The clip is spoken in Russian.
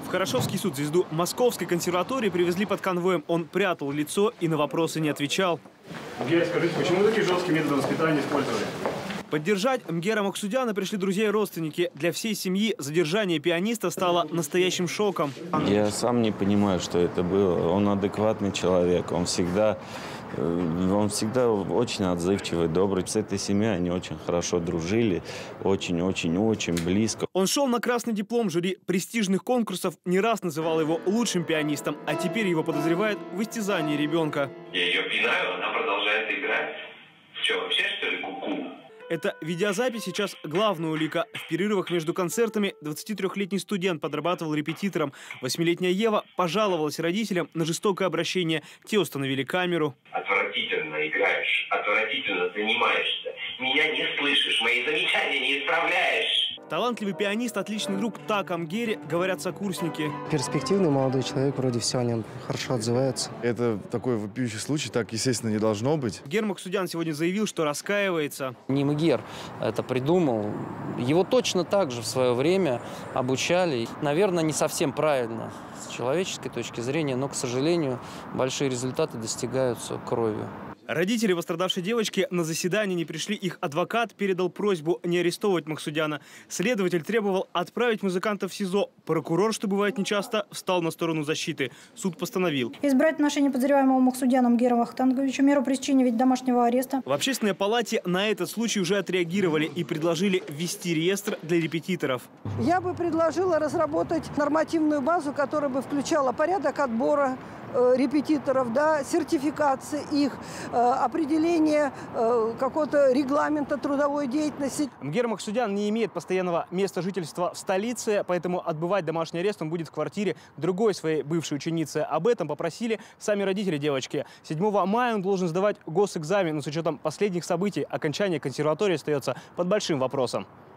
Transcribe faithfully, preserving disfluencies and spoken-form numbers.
В Хорошевский суд звезду Московской консерватории привезли под конвоем. Он прятал лицо и на вопросы не отвечал. Мгер, скажите, почему такие жесткие методы воспитания использовали? Поддержать Мгера Махсудяна пришли друзья и родственники. Для всей семьи задержание пианиста стало настоящим шоком. Я сам не понимаю, что это было. Он адекватный человек, он всегда, он всегда очень отзывчивый, добрый. С этой семьей они очень хорошо дружили, очень-очень-очень близко. Он шел на красный диплом. Жюри престижных конкурсов не раз называл его лучшим пианистом, а теперь его подозревают в истязании ребенка. Я ее пинаю, она продолжает играть. Что, вообще, что ли, ку-ку? Эта видеозапись сейчас главная улика. В перерывах между концертами двадцатитрёхлетний студент подрабатывал репетитором. Восьмилетняя Ева пожаловалась родителям на жестокое обращение. Те установили камеру. Отвратительно играешь, отвратительно занимаешься. Меня не слышишь, мои замечания не исправляешь. Талантливый пианист, отличный друг так о Мгере, говорят сокурсники. Перспективный молодой человек, вроде все о нем хорошо отзывается. Это такой вопиющий случай, так, естественно, не должно быть. Мгер Махсудян сегодня заявил, что раскаивается. Не Мгер это придумал. Его точно так же в свое время обучали. Наверное, не совсем правильно с человеческой точки зрения, но, к сожалению, большие результаты достигаются кровью. Родители пострадавшей девочки на заседание не пришли. Их адвокат передал просьбу не арестовывать Махсудяна. Следователь требовал отправить музыканта в СИЗО. Прокурор, что бывает нечасто, встал на сторону защиты. Суд постановил избрать в отношении подозреваемого Махсудяна Мгера Вахтанговича меру пресечения в виде домашнего ареста. В общественной палате на этот случай уже отреагировали и предложили ввести реестр для репетиторов. Я бы предложила разработать нормативную базу, которая бы включала порядок отбора репетиторов, да, сертификации их, определение какого-то регламента трудовой деятельности. Мгер Махсудян не имеет постоянного места жительства в столице, поэтому отбывать домашний арест он будет в квартире другой своей бывшей ученицы. Об этом попросили сами родители девочки. седьмого мая он должен сдавать госэкзамен, но с учетом последних событий окончание консерватории остается под большим вопросом.